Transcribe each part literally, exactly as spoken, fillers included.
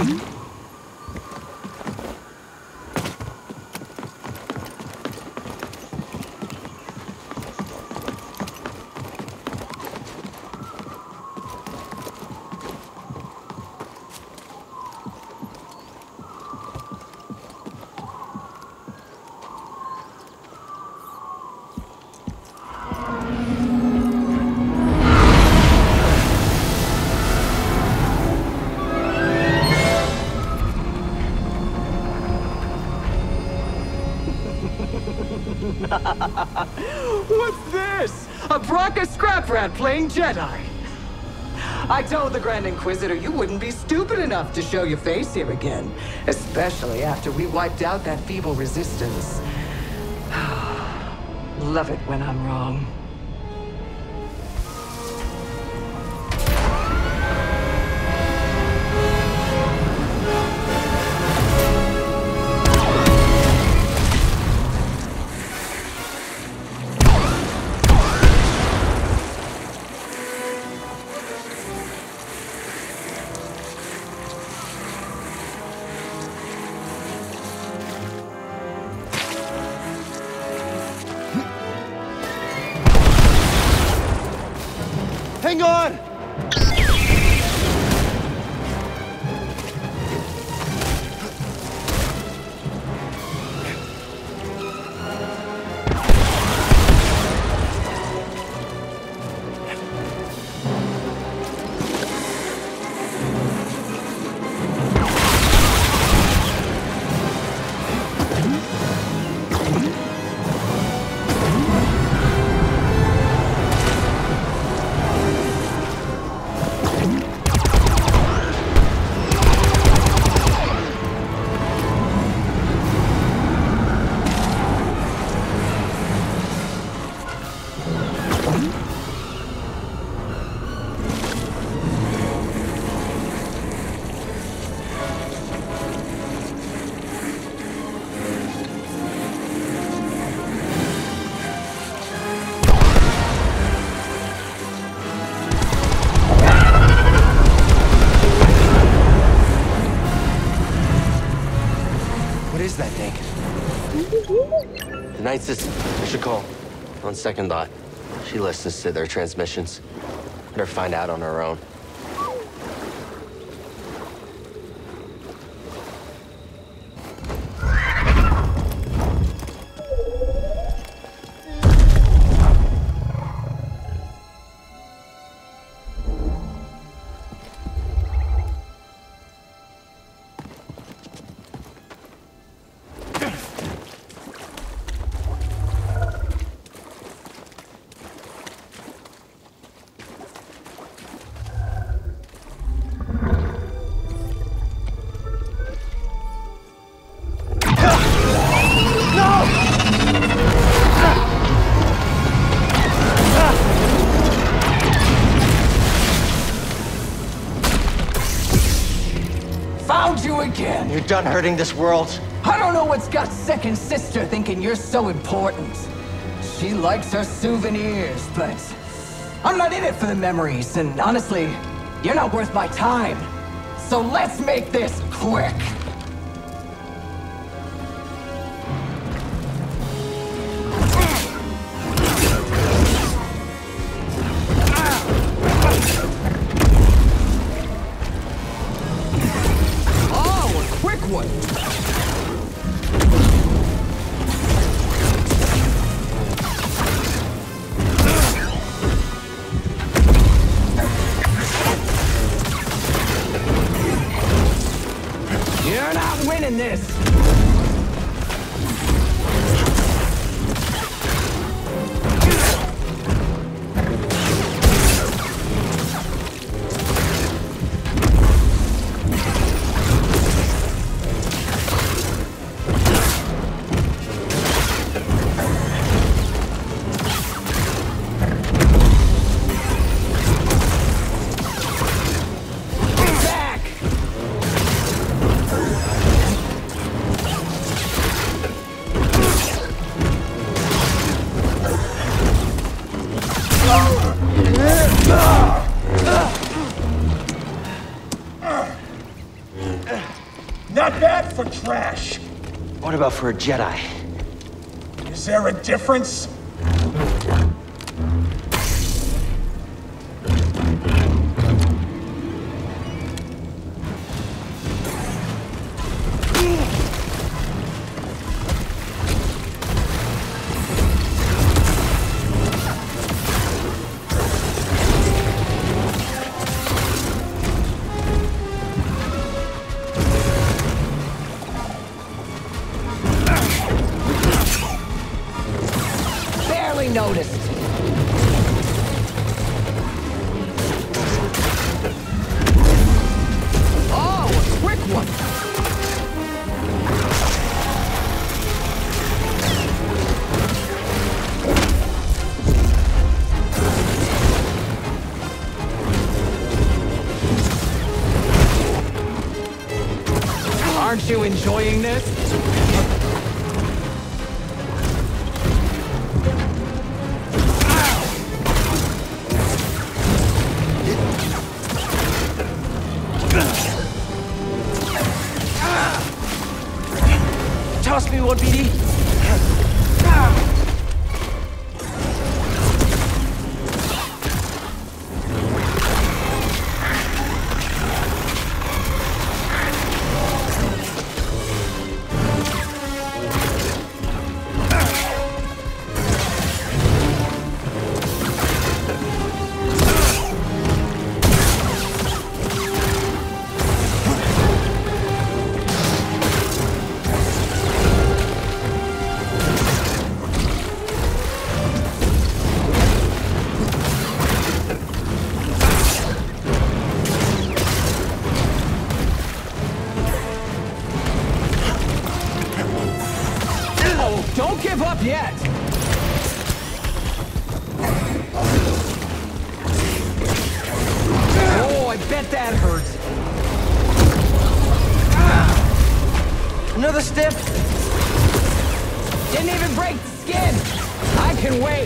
What's this? A Bracca scrap rat playing Jedi. I told the Grand Inquisitor you wouldn't be stupid enough to show your face here again, especially after we wiped out that feeble resistance. Love it when I'm wrong. Hang on! What is that thing? The Night System. I should call. On second thought, she listens to their transmissions. Better find out on her own. Found you again! You're done hurting this world. I don't know what's got second sister thinking you're so important. She likes her souvenirs, but I'm not in it for the memories, and honestly, you're not worth my time. So let's make this quick. What about for a Jedi? Is there a difference? Noticed. Oh, a quick one. Aren't you enjoying this? Toss me one, B D. Don't give up yet! Oh, I bet that hurt. Another stiff? Didn't even break the skin! I can wait!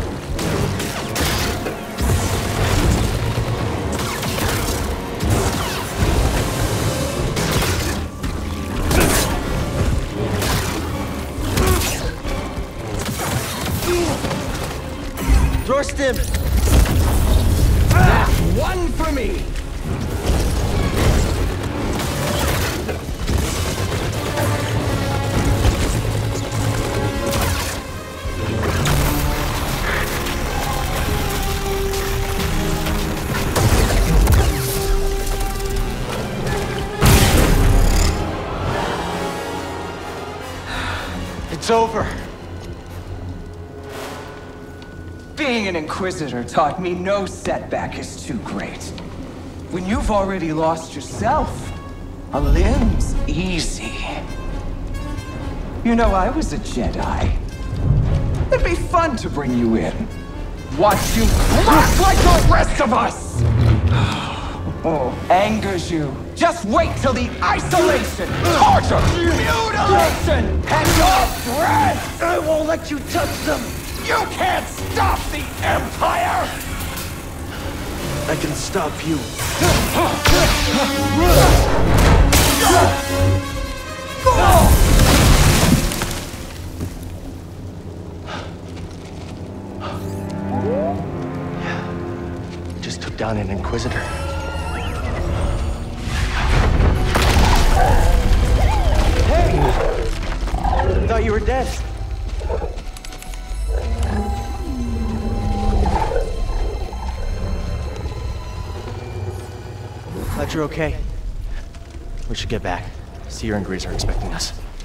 Draw stim! That's one for me! It's over. Being an Inquisitor taught me no setback is too great. When you've already lost yourself, a limb's easy. You know, I was a Jedi. It'd be fun to bring you in. Watch you crack like the rest of us! Oh, angers you. Just wait till the isolation, torture, mutilation, and your breath! I won't let you touch them! You can't stop the Empire! I can stop you. Just took down an Inquisitor. Hey! I thought you were dead. Glad you're okay. We should get back. Seer and Grease are expecting us.